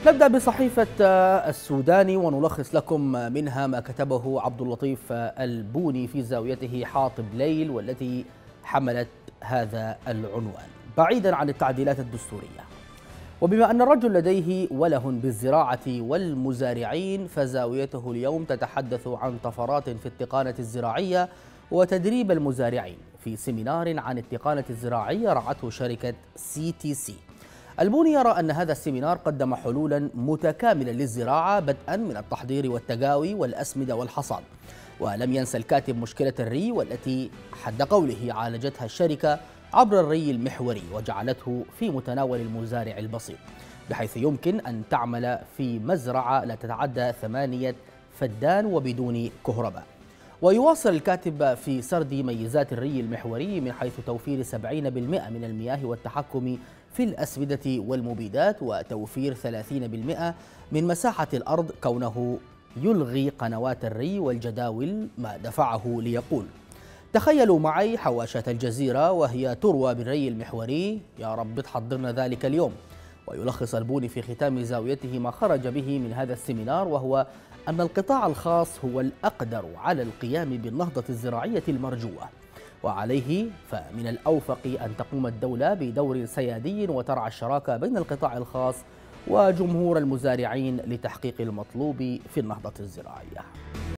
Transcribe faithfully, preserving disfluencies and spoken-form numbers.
نبدأ بصحيفة السوداني ونلخص لكم منها ما كتبه عبد اللطيف البوني في زاويته حاطب ليل، والتي حملت هذا العنوان: بعيدا عن التعديلات الدستورية. وبما أن الرجل لديه وله بالزراعة والمزارعين، فزاويته اليوم تتحدث عن طفرات في التقانة الزراعية وتدريب المزارعين في سيمينار عن التقانة الزراعية رعته شركة سي تي سي. البوني يرى أن هذا السيمينار قدم حلولا متكاملة للزراعة، بدءا من التحضير والتقاوي والأسمدة والحصاد. ولم ينسى الكاتب مشكلة الري، والتي حد قوله عالجتها الشركة عبر الري المحوري وجعلته في متناول المزارع البسيط، بحيث يمكن أن تعمل في مزرعة لا تتعدى ثمانية فدان وبدون كهرباء. ويواصل الكاتب في سرد ميزات الري المحوري من حيث توفير سبعين بالمئة من المياه والتحكم في الأسمدة والمبيدات، وتوفير ثلاثين بالمئة من مساحة الأرض، كونه يلغي قنوات الري والجداول، ما دفعه ليقول: تخيلوا معي حواشات الجزيرة وهي تروى بالري المحوري، يا رب تحضرنا ذلك اليوم. ويلخص البوني في ختام زاويته ما خرج به من هذا السيمينار، وهو أن القطاع الخاص هو الأقدر على القيام بالنهضة الزراعية المرجوة، وعليه فمن الأوفق أن تقوم الدولة بدور سيادي وترعى الشراكة بين القطاع الخاص وجمهور المزارعين لتحقيق المطلوب في النهضة الزراعية.